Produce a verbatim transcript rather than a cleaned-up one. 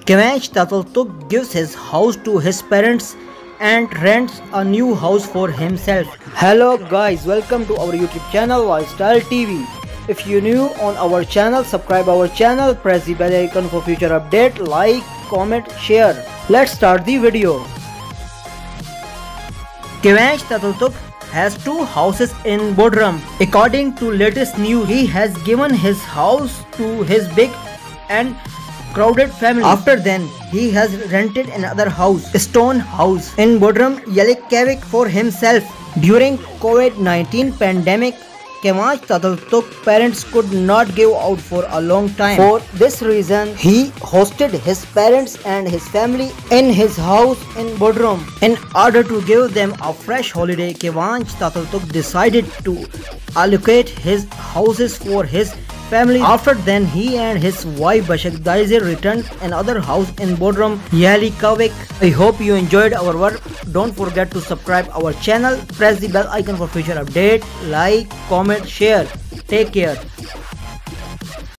Kevansh Tataltuk gives his house to his parents and rents a new house for himself. Hello guys, welcome to our YouTube channel Lifestyle T V. If you're new on our channel, subscribe our channel, press the bell icon for future update, like, comment, share. Let's start the video. Kevansh Tataltuk has two houses in Bodrum. According to latest news, he has given his house to his big and crowded family. After then, he has rented another house, Stone House, in Bodrum, Yalikavik for himself. During COVID nineteen pandemic, Kevansh Tataltuk parents could not give out for a long time. For this reason, he hosted his parents and his family in his house in Bodrum. In order to give them a fresh holiday, Kevansh Tataltuk decided to allocate his houses for his family. After then, he and his wife Bashak Daizer returned another house in Bodrum, Yalikavik. I hope you enjoyed our work. Don't forget to subscribe our channel, press the bell icon for future update, like, comment, share. Take care.